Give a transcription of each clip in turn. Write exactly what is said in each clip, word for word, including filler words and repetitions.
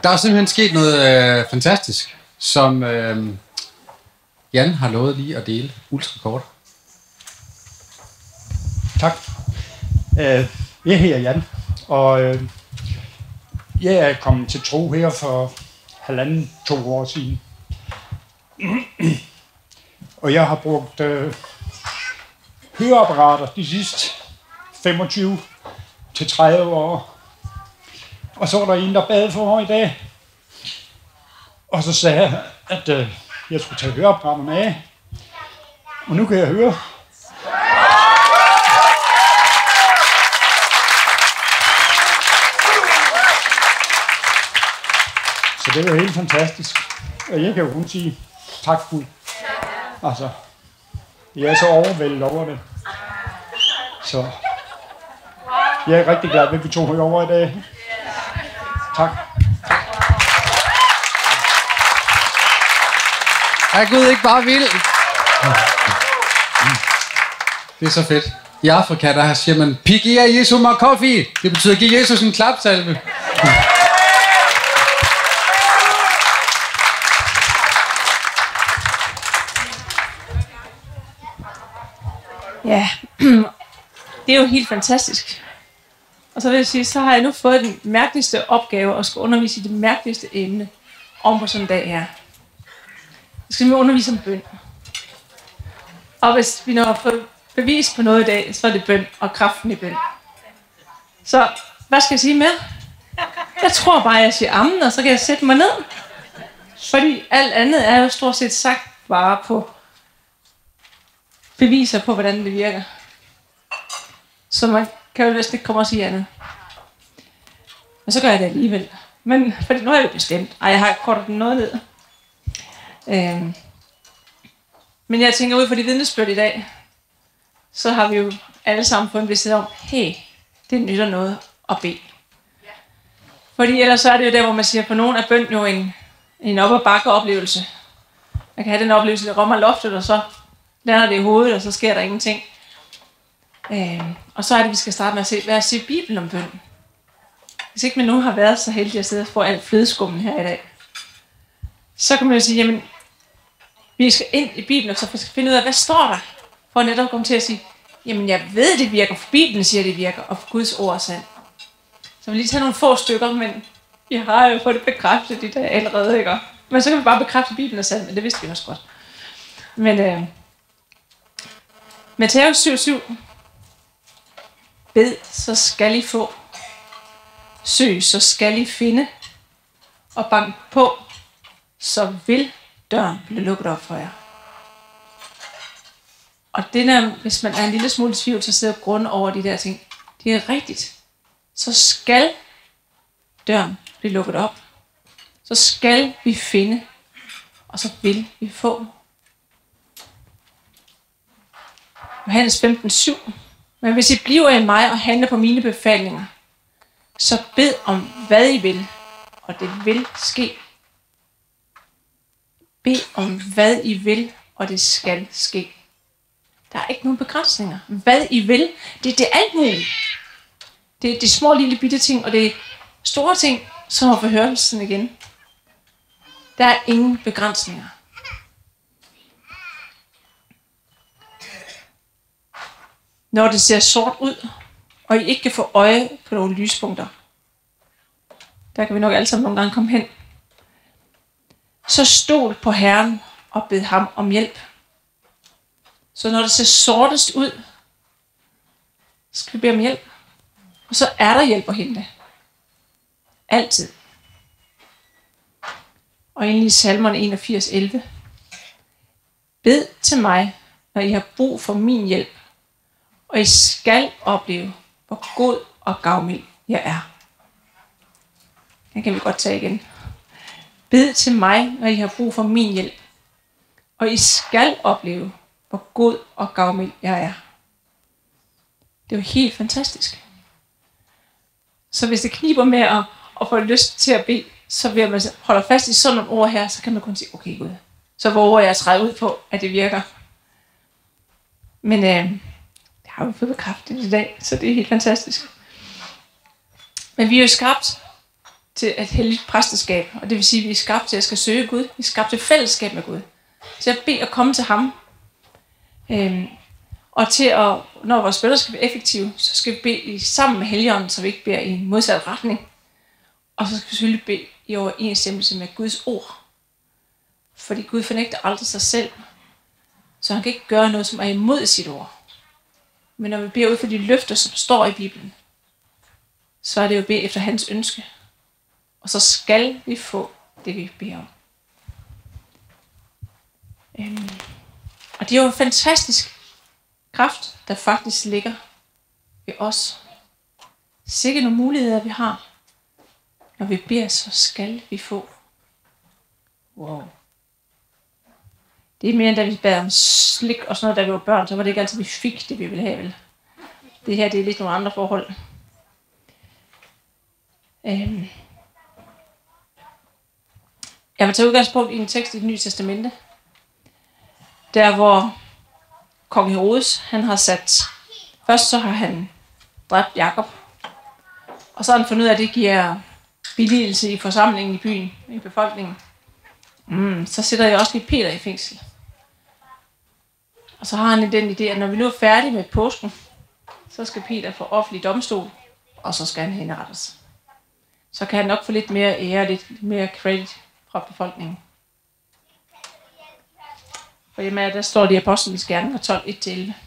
Der er simpelthen sket noget øh, fantastisk, som øh, Jan har lovet lige at dele ultrakort. Tak. Uh, jeg hedder Jan, og uh, jeg er kommet til tro her for halvanden, to år siden. Og jeg har brugt uh, høreapparater de sidste femogtyve til tredive år. Og så var der en, der bad for mig i dag. Og så sagde jeg, at uh, jeg skulle tage høreapparaterne af. Og nu kan jeg høre. Så det var helt fantastisk. Og jeg kan jo kun sige tak Gud. Altså, jeg er så overvældet over det. Så jeg er rigtig glad ved, at vi tog over i dag. Tak. Er Gud ikke bare vild? Det er så fedt. I Afrika, der siger man, Pigia Jesu Makofi. Det betyder, giv Jesus en klapsalve. Ja, det er jo helt fantastisk. Og så vil jeg sige, så har jeg nu fået den mærkeligste opgave at skulle undervise i det mærkeligste emne om på sådan en dag her. Jeg skal nemlig undervise om bøn. Og hvis vi når får bevis på noget i dag, så er det bøn og kraften i bøn. Så hvad skal jeg sige mere? Jeg tror bare, jeg siger amen, og så kan jeg sætte mig ned. Fordi alt andet er jo stort set sagt bare på beviser på, hvordan det virker. Så man kan jo næsten ikke komme og sige andet. Men så gør jeg det alligevel. Men fordi nu er jeg jo bestemt. Ej, jeg har kortet den noget ned. Øhm. Men jeg tænker ud fra de vidnesbyrd i dag, så har vi jo alle sammen fået en bevidsthed om, hey, det nytter noget at bede. Fordi ellers så er det jo der, hvor man siger, for nogen er bøn jo en, en op- og bakke oplevelse. Man kan have den oplevelse, der rammer loftet, og så lander det i hovedet, og så sker der ingenting. Øhm, og så er det, vi skal starte med at se, hvad siger Bibelen om bøn? Hvis ikke man nu har været så heldig at sidde og få alt flødeskummen her i dag, så kan man jo sige, jamen, vi skal ind i Bibelen, og så skal finde ud af, hvad står der? For at netop komme til at sige, jamen jeg ved, det virker, for Bibelen siger, det virker, og for Guds ord er sandt. Så vi lige tage nogle få stykker, men jeg har jo fået det bekræftet i dag allerede, ikke? Men så kan vi bare bekræfte, at Bibelen er sandt, men det vidste vi også godt. Men øh, Matthæus syv syv. Bed, så skal I få. Søg, så skal I finde. Og bank på, så vil døren blive lukket op for jer. Og det der, hvis man er en lille smule i tvivl, så sidder grund over de der ting. Det er rigtigt. Så skal døren blive lukket op. Så skal vi finde, og så vil vi få. Johannes femten syv. Men hvis I bliver i mig og handler på mine befalinger, så bed om hvad I vil, og det vil ske. Bed om hvad I vil, og det skal ske. Der er ikke nogen begrænsninger. Hvad I vil, det, det er alt muligt. Det er de små lille bitte ting, og det er store ting, som har forhørelsen igen. Der er ingen begrænsninger. Når det ser sort ud, og I ikke kan få øje på nogle lyspunkter, der kan vi nok alle sammen nogle gange komme hen, så stol på Herren og bed ham om hjælp. Så når det ser sortest ud, så skal vi bede om hjælp. Og så er der hjælp at hente. Altid. Og egentlig i salmerne enogfirs elleve. Bed til mig, når I har brug for min hjælp, og I skal opleve, hvor god og gavmild jeg er. Den kan vi godt tage igen. Bed til mig, når I har brug for min hjælp, og I skal opleve, hvor god og gavmild jeg er. Det er jo helt fantastisk. Så hvis det kniber med at, at få lyst til at bede, så vil man holde fast i sådan nogle ord her, så kan man kun sige, okay Gud, så våger jeg at træde ud på, at det virker. Men øh, det har vi fået bekræftet i dag, så det er helt fantastisk. Men vi er jo skabt til et helligt præsteskab. Og det vil sige, at vi er skabt til at skal søge Gud. Vi er skabt til fællesskab med Gud. Til at bede og komme til ham. Øhm, og til at, når vores bønner skal være effektive, så skal vi bede sammen med Helligånden, så vi ikke beder i en modsat retning. Og så skal vi selvfølgelig bede i overensstemmelse med Guds ord. Fordi Gud fornægter aldrig sig selv. Så han kan ikke gøre noget, som er imod sit ord. Men når vi beder ud for de løfter, som står i Bibelen, så er det jo at bede efter hans ønske. Og så skal vi få det, vi beder om. Øhm. Og det er jo en fantastisk kraft, der faktisk ligger ved os. Sikke nogle muligheder, vi har. Når vi beder, så skal vi få. Wow. Det er mere end da vi bad om slik og sådan noget, da vi var børn, så var det ikke altid, vi fik det, vi ville have. Vel? Det her, det er lidt nogle andre forhold. Øhm. Jeg vil tage udgangspunkt i en tekst i Det Nye Testamente. Der hvor kong Herodes, han har sat, først så har han dræbt Jakob, og så har han fundet ud af, at det giver billigelse i forsamlingen i byen, i befolkningen. Mm, så sætter jeg også lige Peter i fængsel. Og så har han den idé, at når vi nu er færdige med påsken, så skal Peter få offentlig domstol, og så skal han henrettes. Så kan han nok få lidt mere ære, lidt mere credit fra befolkningen. For hjemme der står det i Apostlenes Gerninger tolv, et til elleve.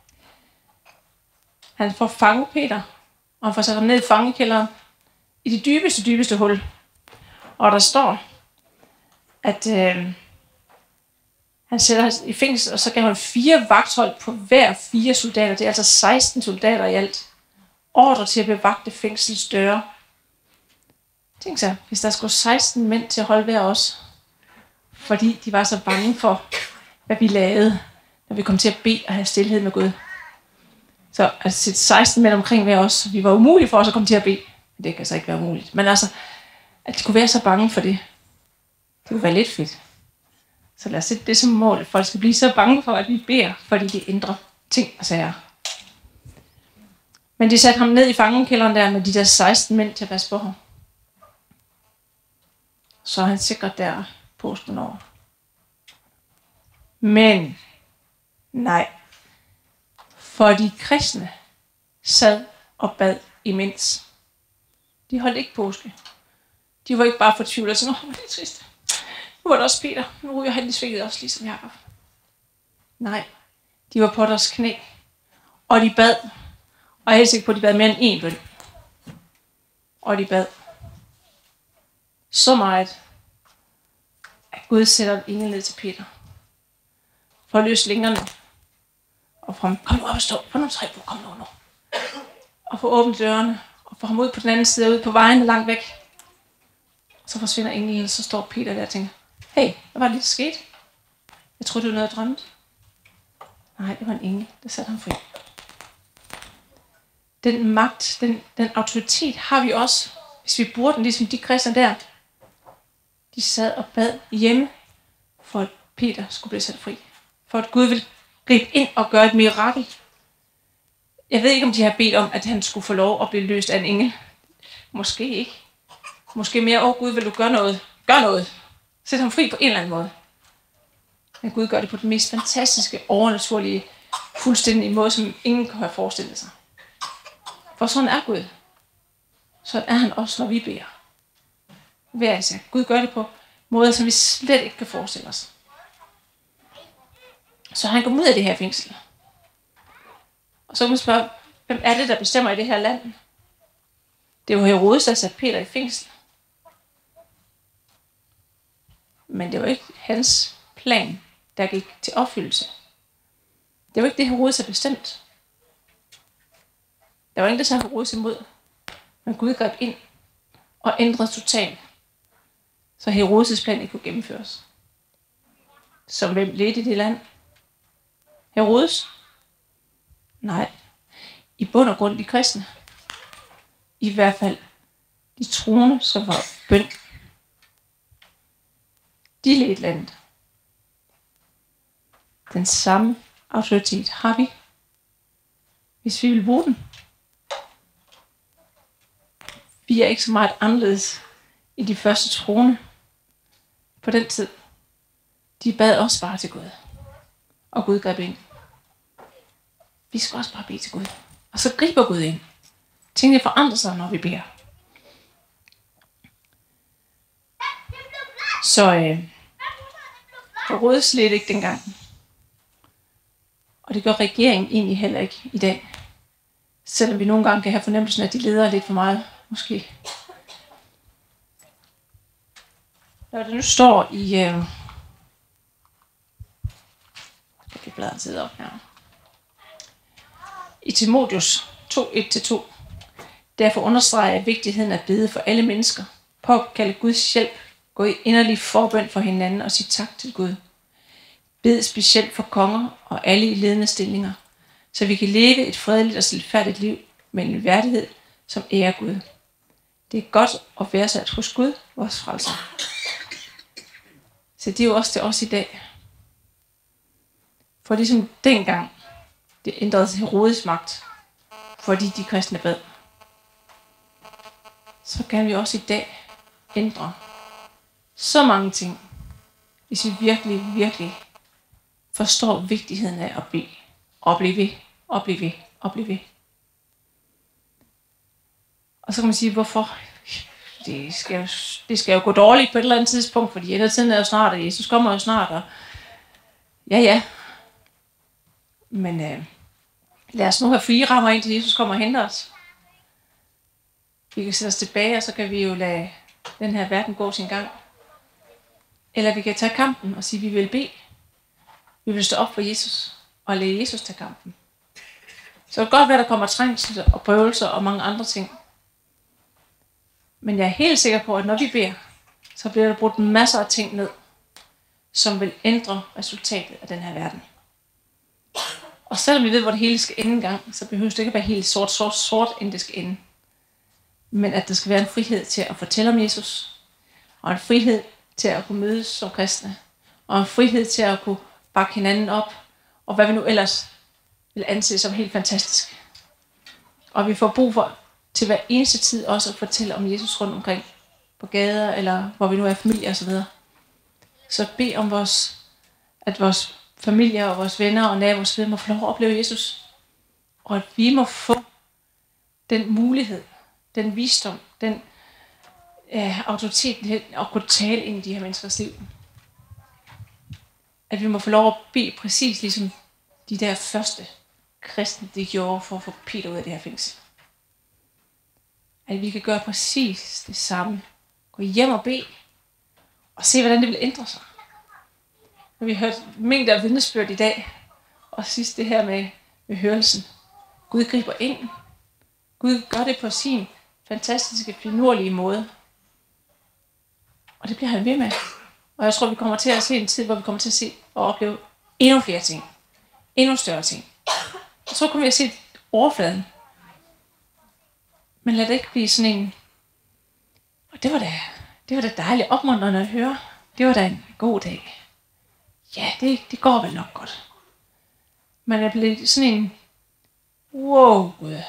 Han får fanget Peter, og han får sat ham ned i fangekælderen, i det dybeste, dybeste hul. Og der står, at øh, han sætter ham i fængsel, og så gav han fire vagthold på hver fire soldater. Det er altså seksten soldater i alt. Ordre til at bevagte fængsels døre. Tænk så, hvis der skulle seksten mænd til at holde hver os, fordi de var så bange for, hvad vi lavede, når vi kom til at bede og have stilhed med Gud. Så at sætte seksten mænd omkring hver os, vi var umulige for os at komme til at bede. Det kan så ikke være umuligt. Men altså, at de kunne være så bange for det, det kunne være lidt fedt. Så lad os sætte det som mål, at folk skal blive så bange for, at vi beder, fordi de ændrer ting og sager. Men de satte ham ned i fangekælderen der med de der seksten mænd til at passe på ham. Så er han sikkert der påsken over. Men nej, for de kristne sad og bad imens. De holdt ikke påske. De var ikke bare fortvivlet og sådan, åh, det er trist. Nu var det også Peter. Nu ryger han i svinget også, ligesom Jakob. Nej, de var på deres knæ. Og de bad. Og jeg er helt sikker på, at de bad mere end én bøn. Og de bad så meget, at Gud sætter en engel ned til Peter. For at løse længerne. Og få ham, kom nu op og stå. Få nogle træ på, kom nu nu. Og få åbnet dørene. Og få ham ud på den anden side, ud på vejen langt væk. Så forsvinder englen, så står Peter der og tænker, hey, hvad var det, der skete? Jeg troede, det var noget, jeg drømte. Nej, det var en engel, der satte ham fri. Den magt, den, den autoritet har vi også, hvis vi bruger den, ligesom de kristne der. De sad og bad hjemme, for at Peter skulle blive sat fri. For at Gud ville gribe ind og gøre et mirakel. Jeg ved ikke, om de har bedt om, at han skulle få lov at blive løst af en engel. Måske ikke. Måske mere, åh Gud, vil du gøre noget? Gør noget. Sæt ham fri på en eller anden måde. Men Gud gør det på den mest fantastiske, overnaturlige, fuldstændig måde, som ingen kan have forestillet sig. For sådan er Gud. Sådan er han også, når vi beder. Hver især. Gud gør det på måder, som vi slet ikke kan forestille os. Så han kom ud af det her fængsel. Og så kan man spørge, hvem er det, der bestemmer i det her land? Det var Herodes, der satte Peter i fængsel. Men det var ikke hans plan, der gik til opfyldelse. Det var ikke det, Herodes havde bestemt. Der var ingen, der sagde Herodes imod. Men Gud greb ind og ændrede totalt, så Herodes' plan ikke kunne gennemføres. Som hvem ledte i det land? Herodes? Nej. I bund og grund de kristne. I hvert fald de troende, som var bøn. De ledte landet. Den samme autoritet har vi, hvis vi vil bruge den. Vi er ikke så meget anderledes i de første troende på den tid, de bad også bare til Gud. Og Gud greb ind. Vi skal også bare bede til Gud. Og så griber Gud ind. Tingene forandrer sig, når vi beder. Så øh, forrådes slet ikke dengang. Og det gør regeringen egentlig heller ikke i dag. Selvom vi nogle gange kan have fornemmelsen, at de leder lidt for meget, måske. Når det nu står i... Øh, jeg kan bladre tid op her. I Timotheus to, et til to. Derfor understreger jeg vigtigheden af at bede for alle mennesker. Påkalde Guds hjælp. Gå i inderlig forbøn for hinanden og sig tak til Gud. Bed specielt for konger og alle i ledende stillinger, så vi kan leve et fredeligt og stilfærdigt liv med en værdighed, som ærer Gud. Det er godt at være sat hos Gud, vores frelser. Så det er jo også til os i dag. For ligesom dengang, det ændrede sig Herodes magt, fordi de kristne bad, så kan vi også i dag ændre så mange ting, hvis vi virkelig, virkelig forstår vigtigheden af at bede, og blive ved, og blive ved, og blive ved. Og så kan man sige, hvorfor? Det skal jo, det skal jo gå dårligt på et eller andet tidspunkt, fordi endertiden er jo snart, og Jesus kommer jo snart, og ja, ja. Men øh, lad os nu have fire rammer ind, til Jesus kommer og henter os. Vi kan sætte os tilbage, og så kan vi jo lade den her verden gå sin gang. Eller vi kan tage kampen og sige, at vi vil bede. Vi vil stå op for Jesus og lade Jesus tage kampen. Så det kan godt være, at der kommer trængsel og prøvelser og mange andre ting. Men jeg er helt sikker på, at når vi beder, så bliver der brugt masser af ting ned, som vil ændre resultatet af den her verden. Og selvom vi ved, hvor det hele skal ende engang, så behøver det ikke at være helt sort, sort, sort, inden det skal ende. Men at der skal være en frihed til at fortælle om Jesus, og en frihed til at kunne mødes som kristne, og en frihed til at kunne bakke hinanden op, og hvad vi nu ellers vil anse som helt fantastisk. Og vi får brug for til hver eneste tid også at fortælle om Jesus rundt omkring, på gader, eller hvor vi nu er familie og så videre. Så bed om vores, at vores familier og vores venner og naboer osv. må få lov at opleve Jesus, og at vi må få den mulighed, den visdom, den øh, autoritet at kunne tale ind i de her menneskers liv. At vi må få lov at bede præcis ligesom de der første kristne, de gjorde for at få Peter ud af det her fængsel. At vi kan gøre præcis det samme. Gå hjem og bede, og se hvordan det vil ændre sig. Når vi har hørt mængder af vidnesbyrd i dag, og sidst det her med, med hørelsen. Gud griber ind. Gud gør det på sin fantastiske, finurlige måde. Og det bliver han ved med. Og jeg tror, vi kommer til at se en tid, hvor vi kommer til at se og opleve endnu flere ting. Endnu større ting. Jeg tror kun, vi har set overfladen. Men lad det ikke blive sådan en... Og det var da, det var da dejligt opmuntrende at høre. Det var da en god dag. Ja, det, det går vel nok godt. Men det blev sådan en... Wow, Gud.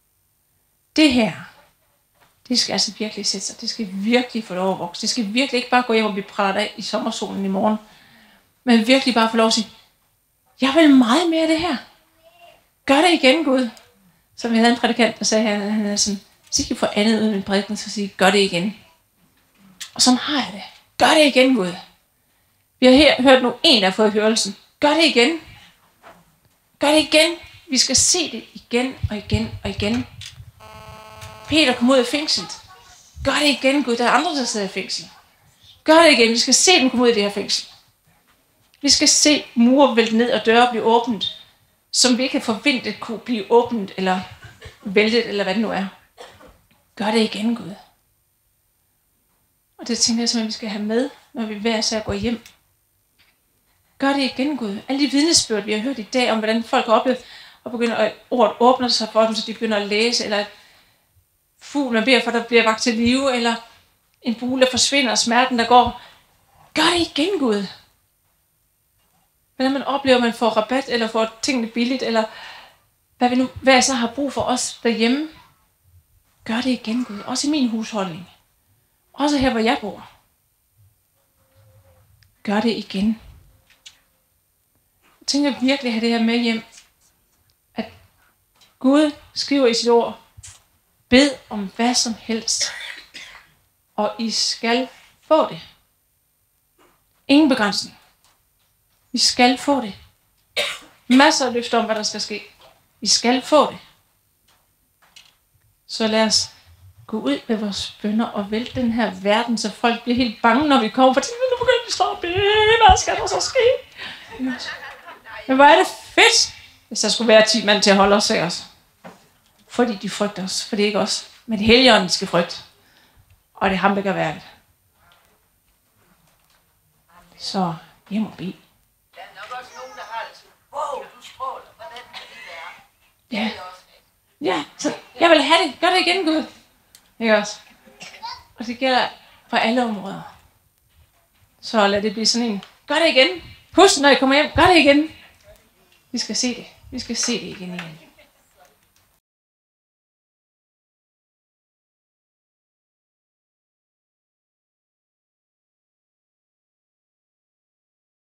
Det her, det skal altså virkelig sætte sig. Det skal virkelig få lov at vokse. Det skal virkelig ikke bare gå hjem og blive pratet af i sommersolen i morgen. Men virkelig bare få lov at sige, jeg vil meget mere af det her. Gør det igen, Gud. Som vi havde en prædikant, der sagde, han, han er sådan, så ikke få andet ud af min prædiken, så sige, gør det igen. Og sådan har jeg det. Gør det igen, Gud. Vi har her hørt nu en, der har fået hørelsen. Gør det igen. Gør det igen. Vi skal se det igen og igen og igen. Peter kom ud af fængslet. Gør det igen, Gud. Der er andre, der sidder i fængsel. Gør det igen. Vi skal se dem komme ud af det her fængsel. Vi skal se mure vælte ned og døre blive åbent, som vi ikke havde forventet kunne blive åbent, eller væltet, eller hvad det nu er. Gør det igen, Gud. Og det tænker jeg simpelthen, vi skal have med, når vi hver især går hjem. Gør det igen, Gud. Alle de vidnesbyrd, vi har hørt i dag, om hvordan folk har oplevet, og begynder at ordet åbner sig for dem, så de begynder at læse, eller fugl, man beder for, der bliver vakt til live, eller en bule, der forsvinder, og smerten, der går. Gør det igen, Gud. Hvordan man oplever, at man får rabat, eller får tingene billigt, eller hvad vi nu hvad så har brug for os derhjemme. Gør det igen, Gud. Også i min husholdning. Også her, hvor jeg bor. Gør det igen. Jeg tænker virkelig at have det her med hjem. At Gud skriver i sit ord, bed om hvad som helst, og I skal få det. Ingen begrænsning. I skal få det. Masser af løfter om, hvad der skal ske. I skal få det. Så lad os gå ud med vores bønner og vælte den her verden, så folk bliver helt bange, når vi kommer, for nu begynder vi stå og bede, hvad skal der så ske? Men hvor er det fedt, hvis der skulle være ti mand til at holde os af os. Fordi de frygter os, for det er ikke os. Men det Helligånden skal frygte. Og det er ham, der kan være det. Så hjem og bede. Der er nok også nogen, der har det sådan, wow, du stråler, hvordan kan det være? Ja. Ja, så jeg vil have det. Gør det igen, Gud. Ikke også? Og det gælder på alle områder. Så lad det blive sådan en, gør det igen. Husk, når I kommer hjem, gør det igen. Vi skal se det. Vi skal se det igen igen.